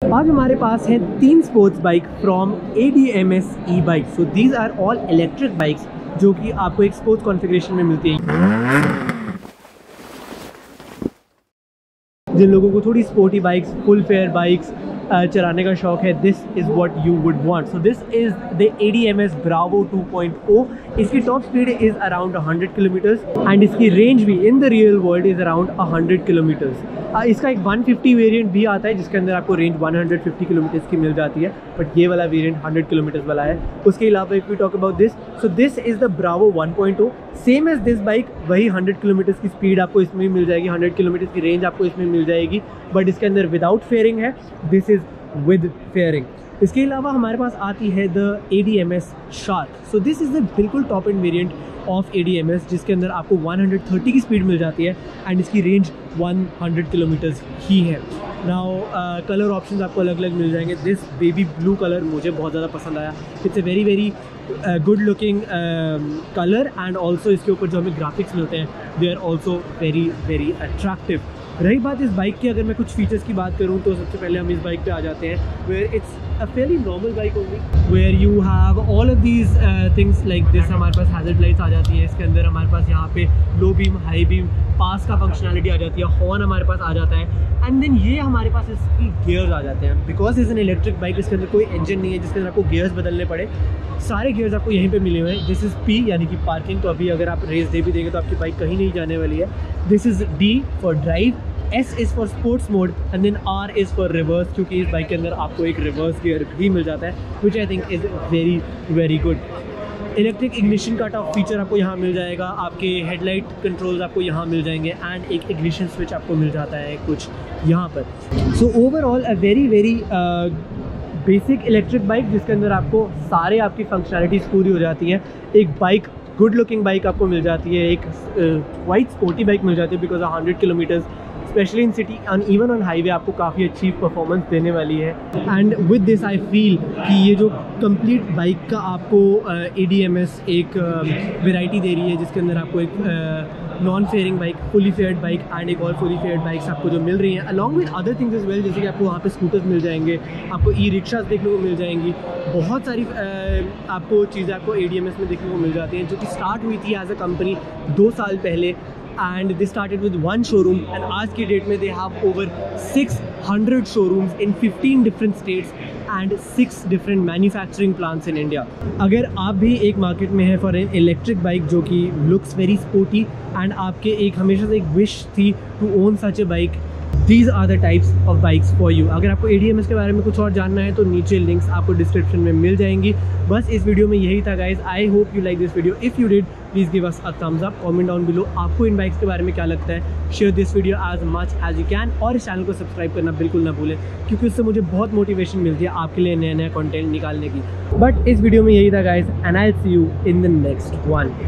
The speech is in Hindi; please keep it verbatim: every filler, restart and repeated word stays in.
आज हमारे पास है तीन sports bike from A D M S E bike. So these are all electric bikes जो कि आपको एक स्पोर्ट्स कॉन्फ़िगरेशन में मिलती है। जिन लोगों को थोड़ी sporty bikes, full fair bikes चलाने का शौक है, this is what you would want. So this is the A D M S bravo two point O. इसकी top speed is around hundred kilometres and इसकी रेंज भी in the real world is around hundred kilometres. इसका एक वन फिफ्टी वेरिएंट भी आता है जिसके अंदर आपको range one hundred fifty kilometres की मिल जाती है, बट ये वाला वेरिएंट हंड्रेड किलोमीटर्स वाला है। उसके अलावा if we talk about this, so this is the bravo one point O. Same as this bike, वही हंड्रेड किलोमीटर्स की स्पीड आपको इसमें मिल जाएगी, हंड्रेड किलोमीटर्स की रेंज आपको इसमें मिल जाएगी, बट इसके अंदर विदाउट फेयरिंग है, दिस इज़ विद फेयरिंग। इसके अलावा हमारे पास आती है the A D M S shark. So this is the बिल्कुल top end variant of A D M S जिसके अंदर आपको वन हंड्रेड थर्टी की स्पीड मिल जाती है एंड इसकी रेंज वन हंड्रेड किलोमीटर्स ही है। नाउ कलर ऑप्शंस आपको अलग अलग मिल जाएंगे। दिस बेबी ब्लू कलर मुझे बहुत ज़्यादा पसंद आया। It's a very very good looking colour and also इसके ऊपर जो हमें ग्राफिक्स मिलते हैं they are also very very attractive. रही बात इस बाइक की, अगर मैं कुछ फीचर्स की बात करूं तो सबसे पहले हम इस बाइक पे आ जाते हैं where it's a fairly normal bike only, where you have all of these things like this. हमारे पास हैज़र्ड लाइट्स आ जाती है, इसके अंदर हमारे पास यहाँ पे low beam, high beam, pass का फंक्शनैलिटी आ जाती है, हॉर्न हमारे पास आ जाता है एंड देन ये हमारे पास इसकी गियर्स आ जाते हैं। Because is an electric bike, इसके अंदर कोई इंजन नहीं है जिसके अंदर आपको गियर्स बदलने पड़े। सारे गियर्स आपको यहीं पे मिले हुए हैं। दिस इज़ पी यानी कि पार्किंग, तो अभी अगर आप रेस दे भी देंगे तो आपकी बाइक कहीं नहीं जाने वाली है। This is D for drive, S is for sports mode and then R is for reverse, क्योंकि इस बाइक के अंदर आपको एक रिवर्स गियर भी मिल जाता है which I think is very very good। Electric ignition का टॉप फीचर आपको यहाँ मिल जाएगा, आपके हेडलाइट कंट्रोल्स आपको यहाँ मिल जाएंगे एंड एक इग्निशन स्विच आपको मिल जाता है कुछ यहाँ पर। So overall a very very basic electric bike जिसके अंदर आपको सारे आपकी फंक्शनैलिटीज़ पूरी हो जाती हैं। एक बाइक, गुड लुकिंग बाइक आपको मिल जाती है, एक वाइट स्पोर्टी बाइक मिल जाती है because hundred kilometers specially in city and even on highway आपको काफ़ी अच्छी परफॉर्मेंस देने वाली है। And with this I feel कि ये जो कंप्लीट बाइक का आपको ए डी एम एस एक वैरायटी दे रही है जिसके अंदर आपको एक non fairing bike, fully faired bike and एक और फुली फेयर्ड बाइक्स आपको जो मिल रही हैं along with other things is well, जैसे कि आपको वहाँ पे स्कूटर्स मिल जाएंगे, आपको ई रिक्शाज देखने को मिल जाएंगी, बहुत सारी uh, आपको चीज़ें आपको ए डी एम एस में देखने को मिल जाती हैं जो कि स्टार्ट हुई थी एज अ कंपनी दो साल पहले and they started with one showroom and आज की डेट में they have over six hundred showrooms in fifteen different states and six different manufacturing plants in India। अगर आप भी एक मार्केट में है फॉर एन इलेक्ट्रिक बाइक जो कि लुक्स वेरी स्पोर्टी एंड आपके एक हमेशा से एक विश थी to own such a bike, these are the types of bikes for you. अगर आपको ए डी एम एस के बारे में कुछ और जानना है तो नीचे लिंक्स आपको डिस्क्रिप्शन में मिल जाएंगी। बस इस वीडियो में यही था guys. I hope you like this video. If you did please give us a thumbs up, comment down below आपको इन बाइक्स के बारे में क्या लगता है। Share this video as much as you can और इस चैनल को सब्सक्राइब करना बिल्कुल ना भूलें क्योंकि उससे मुझे बहुत मोटिवेशन मिलती है आपके लिए नया नया कंटेंट निकालने की। बट इस वीडियो में यही था guys and I will see you in the next one.